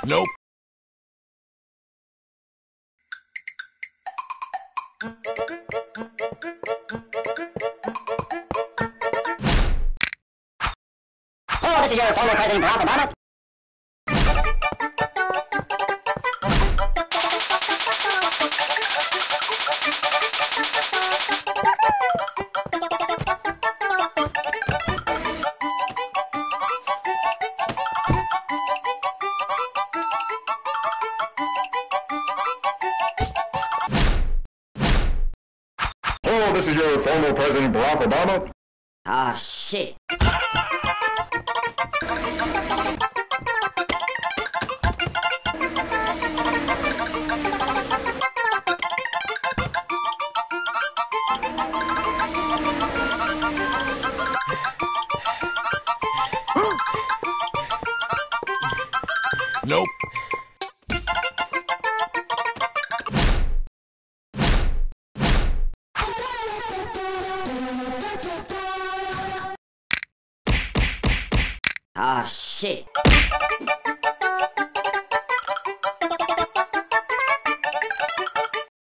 Nope. Hello, this is your former President Barack Obama. Hello, this is your former President Barack Obama. Ah, shit. Nope. Ah, shit.